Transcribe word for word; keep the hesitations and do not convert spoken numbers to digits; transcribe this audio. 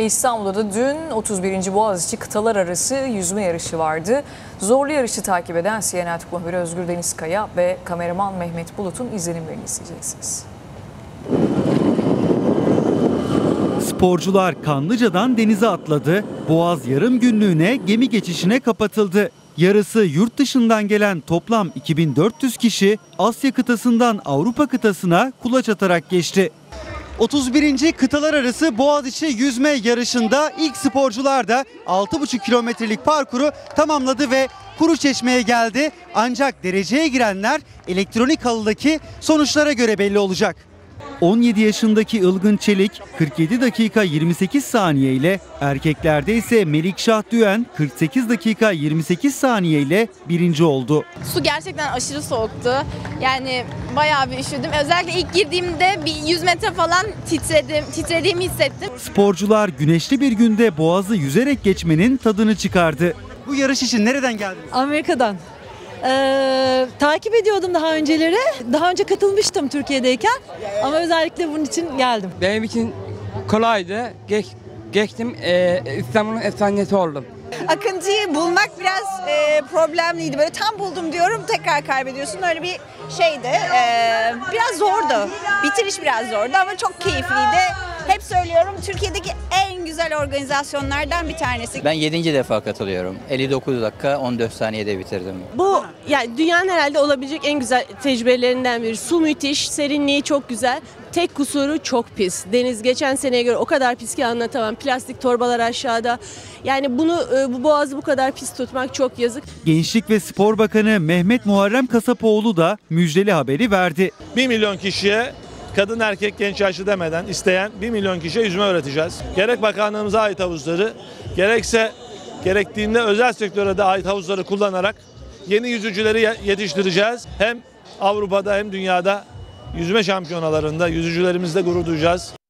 İstanbul'da dün otuz birinci Boğaziçi kıtalar arası yüzme yarışı vardı. Zorlu yarışı takip eden C N N Türk muhabiri Özgür Denizkaya ve kameraman Mehmet Bulut'un izlenimlerini izleyeceksiniz. Sporcular Kanlıca'dan denize atladı. Boğaz yarım günlüğüne gemi geçişine kapatıldı. Yarısı yurt dışından gelen toplam iki bin dört yüz kişi Asya kıtasından Avrupa kıtasına kulaç atarak geçti. otuz birinci Kıtalar Arası Boğaziçi yüzme yarışında ilk sporcular da altı buçuk kilometrelik parkuru tamamladı ve Kuruçeşme'ye geldi. Ancak dereceye girenler elektronik halıdaki sonuçlara göre belli olacak. on yedi yaşındaki Ilgın Çelik kırk yedi dakika yirmi sekiz saniye ile, erkeklerde ise Melikşah Düğen kırk sekiz dakika yirmi sekiz saniye ile birinci oldu. Su gerçekten aşırı soğuktu. Yani bayağı bir üşüdüm. Özellikle ilk girdiğimde bir yüz metre falan titredim, titrediğimi hissettim. Sporcular güneşli bir günde Boğaz'ı yüzerek geçmenin tadını çıkardı. Bu yarış için nereden geldiniz? Amerika'dan. Ee, takip ediyordum daha önceleri. Daha önce katılmıştım Türkiye'deyken ama özellikle bunun için geldim. Benim için kolaydı. Geç, geçtim. Ee, İstanbul'un efsanesi oldum. Akıncıyı bulmak biraz e, problemliydi. Böyle tam buldum diyorum, tekrar kaybediyorsun. Öyle bir şeydi. E, biraz zordu. Bitiriş biraz zordu ama çok keyifliydi. Hep söylüyorum, Türkiye'deki en güzel organizasyonlardan bir tanesi. Ben yedinci defa katılıyorum. elli dokuz dakika on dört saniyede bitirdim. Bu yani dünyanın herhalde olabilecek en güzel tecrübelerinden biri. Su müthiş, serinliği çok güzel. Tek kusuru çok pis. Deniz geçen seneye göre o kadar pis ki anlatamam. Plastik torbalar aşağıda. Yani bunu bu boğazı bu kadar pis tutmak çok yazık. Gençlik ve Spor Bakanı Mehmet Muharrem Kasapoğlu da müjdeli haberi verdi. bir milyon kişiye, kadın erkek genç yaşlı demeden isteyen bir milyon kişiye yüzme öğreteceğiz. Gerek bakanlığımıza ait havuzları, gerekse gerektiğinde özel sektöre de ait havuzları kullanarak yeni yüzücüleri yetiştireceğiz. Hem Avrupa'da hem dünyada yüzme şampiyonalarında yüzücülerimizle gurur duyacağız.